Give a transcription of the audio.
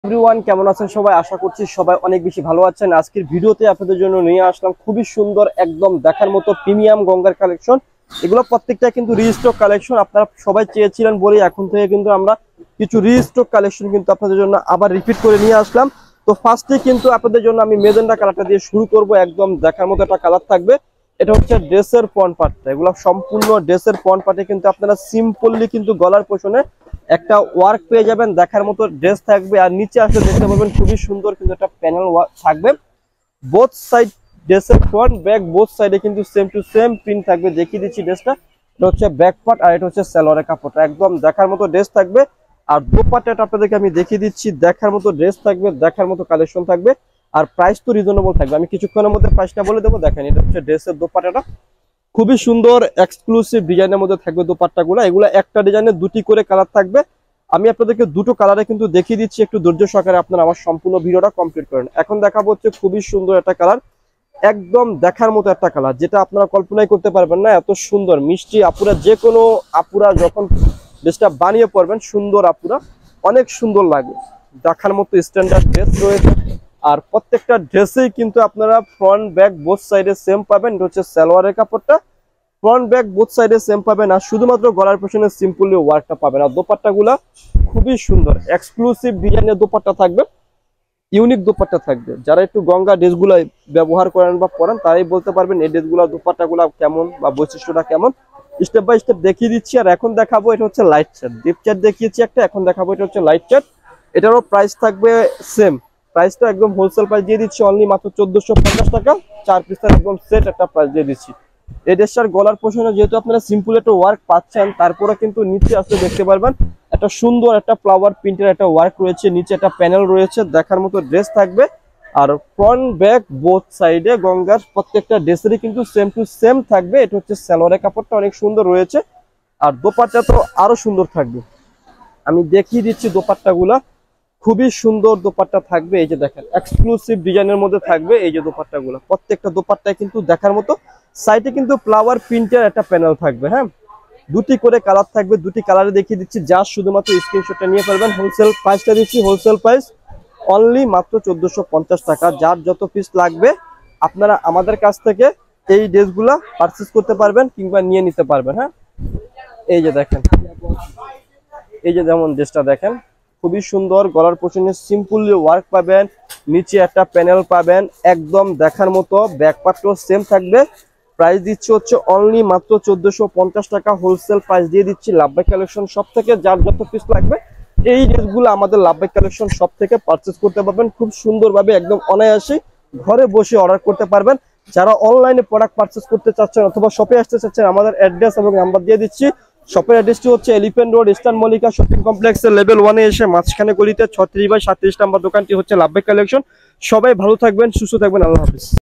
Everyone কেমন আছেন সবাই? আশা করছি সবাই অনেক বেশি ভালো আছেন। আজকের ভিডিওতে আপনাদের জন্য নিয়ে আসলাম খুবই সুন্দর একদম দেখার মতো প্রিমিয়াম গঙ্গার কালেকশন। এগুলো প্রত্যেকটা কিন্তু রিস্টক কালেকশন। আপনারা সবাই চেয়েছিলেন বলে এখন থেকে কিন্তু আমরা কিছু রিস্টক কালেকশন কিন্তু আপনাদের জন্য আবার রিপিট করে নিয়ে আসলাম। তো ফার্স্টে কিন্তু আপনাদের জন্য আমি মেজেন্টা কালারটা দিয়ে শুরু করব। একদম দেখার মতো একটা কালার থাকবে। এটা হচ্ছে ড্রেসের ফ্রন্ট পার্টটা। এগুলো সম্পূর্ণ ড্রেসের ফ্রন্ট পার্টে কিন্তু আপনারা সিম্পলি কিন্তু গলার পোষণে একটা ওয়ার্ক পেয়ে যাবেন, দেখার মতো ড্রেস থাকবে। আর নিচে আসলে দেখতে পাবেন খুবই সুন্দর কিন্তু একটা প্যানেল ওয়ার্ক থাকবে। বোথ সাইড ড্রেসের ফ্রন্ট ব্যাক বোথ সাইডে কিন্তু সেম টু সেম প্রিন্ট থাকবে। দেখিয়ে দিচ্ছি ড্রেসটা। এটা হচ্ছে ব্যাক পার্ট আর এটা হচ্ছে সালোয়ারের কাপড়টা। একদম দেখার মতো ড্রেস থাকবে। আর দোপাট্টাটা আপনাদেরকে আমি দেখিয়ে দিচ্ছি। দেখার মতো ড্রেস থাকবে, দেখার মতো কালেকশন থাকবে। আর প্রাইস তো রিজনেবল থাকবে। আমি কিছুক্ষণের মধ্যে প্রাইসটা বলে দেবো। দেখেন এটা হচ্ছে ড্রেসের দোপাট্টাটা। খুবই সুন্দর এক্সক্লুসিভ ডিজাইনের মধ্যে থাকবে দোপাট্টাগুলো। এগুলো একটা ডিজাইনে দুটি করে কালার থাকবে। আমি আপনাদেরকে দুটো কালারে কিন্তু দেখিয়ে দিচ্ছি। একটু ধৈর্য সহকারে আপনারা আমার সম্পূর্ণ ভিডিওটা কমপ্লিট করেন। এখন দেখাবো হচ্ছে খুবই সুন্দর একটা কালার, একদম দেখার মতো একটা কালার, যেটা আপনারা কল্পনাই করতে পারবেন না। এত সুন্দর মিষ্টি আপুরা, যে কোনো আপুরা যখন ড্রেসটা বানিয়ে পড়বেন, সুন্দর আপুরা অনেক সুন্দর লাগে। দেখার মতো স্ট্যান্ডার্ড ড্রেস রয়েছে। আর প্রত্যেকটা ড্রেসেই কিন্তু আপনারা ফ্রন্ট ব্যাক বোথ সাইডে সেম পাবেন। এটা হচ্ছে সালোয়ারের কাপড়টা। ফ্রন্ট ব্যাক বোথ সাইডে সেম পাবেন। আর শুধুমাত্র গলার পেছনে সিম্পলি ওয়ার্কটা পাবেন। আর দোপাট্টাগুলা খুবই সুন্দর এক্সক্লুসিভ ডিজাইনের দোপাট্টা থাকবে, ইউনিক দোপাট্টা থাকবে। যারা একটু গঙ্গা ড্রেসগুলো ব্যবহার করেন বা পরেন তারাই বলতে পারবেন এই ড্রেসগুলো দোপাট্টাগুলো কেমন বা বৈশিষ্ট্যটা কেমন। স্টেপ বাই স্টেপ দেখিয়ে দিচ্ছি। আর এখন দেখাবো এটা হচ্ছে লাইট চার্ট। ডিপ চার্ট দেখিয়েছি একটা, এখন দেখাবো এটা হচ্ছে লাইট চার্ট। এটারও প্রাইস থাকবে সেম। প্রাইসটা একদম হোলসেল প্রাইস দিয়ে দিচ্ছি অনলি মাত্র 1450 টাকা। 4 পিসের একদম সেট একটা প্রাইস দিয়ে দিচ্ছি। এই ড্রেসটার গলার পোষণে যেহেতু আপনারা সিম্পল একটা ওয়ার্ক পাচ্ছেন, তারপরে কিন্তু নিচে আসলে দেখতে পারবেন একটা সুন্দর একটা ফ্লাওয়ার প্রিন্টের একটা ওয়ার্ক রয়েছে, নিচে একটা প্যানেল রয়েছে, দেখার মতো ড্রেস থাকবে। আর ফ্রন্ট ব্যাক বোথ সাইডে গঙ্গার প্রত্যেকটা ড্রেসেরই কিন্তু সেম টু সেম থাকবে। এটা হচ্ছে সালোয়ারের কাপড়টা অনেক সুন্দর রয়েছে। আর দোপাট্টা তো আরো সুন্দর থাকবে। আমি দেখিয়ে দিচ্ছি দোপাট্টাগুলা। খুবই সুন্দর দোপাট্টা থাকবে। এই যে দেখেন এক্সক্লুসিভ ডিজাইনের মধ্যে থাকবে। এই যে দোপাট্টাগুলো প্রত্যেকটা দোপাট্টায় কিন্তু দেখার মতো। সাইডে কিন্তু ফ্লাওয়ার প্রিন্টের একটা প্যানেল থাকবে। হ্যাঁ, দুটি করে কালার থাকবে। দুটি কালারে দেখিয়ে দিচ্ছি। যা শুধুমাত্র স্ক্রিনশটটা নিয়ে ফেলবেন। হোলসেল প্রাইসটা দিচ্ছি, হোলসেল প্রাইস অনলি মাত্র 1450 টাকা। যার যত পিস লাগবে আপনারা আমাদের কাছ থেকে এই ড্রেসগুলা পারচেস করতে পারবেন কিংবা নিয়ে নিতে পারবেন। হ্যাঁ, এই যে দেখেন, এই যে যেমন ড্রেসটা দেখেন খুবই সুন্দর। গলার পোর্শনে সিম্পলি ওয়ার্ক পাবেন, নিচে একটা প্যানেল পাবেন, একদম দেখার মতো। ব্যাক পার্টও সেম থাকবে। প্রাইস দিচ্ছি হচ্ছে অনলি মাত্র 1450 টাকা। হোলসেল প্রাইস দিয়ে দিচ্ছি লাভবাই কালেকশন সব থেকে। যার যত পিস লাগবে এই ড্রেসগুলো আমাদের লাভবাই কালেকশন সব থেকে পারচেস করতে পারবেন খুব সুন্দরভাবে, একদম অনায়াসে ঘরে বসে অর্ডার করতে পারবেন। যারা অনলাইনে প্রোডাক্ট পারচেস করতে চাচ্ছেন অথবা শপে আসতে চাচ্ছেন, আমাদের অ্যাড্রেস এবং নাম্বার দিয়ে দিচ্ছি। শপের অ্যাড্রেসটি হচ্ছে elephant road, eastern Mallika shopping কমপ্লেক্সের লেভেল 1-এ এসে মাঝখানে গলিতে 36/37 নম্বর দোকানটি হচ্ছে লাভবাই কালেকশন। সবাই ভালো থাকবেন, সুস্থ থাকবেন। আল্লাহ হাফেজ।